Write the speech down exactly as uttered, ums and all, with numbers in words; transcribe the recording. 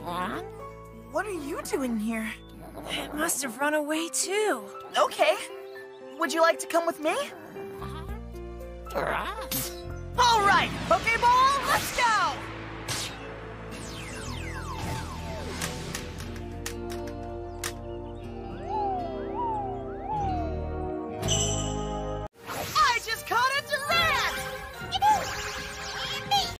What are you doing here? It must have run away too. Okay. Would you like to come with me? All right, Pokeball, let's go!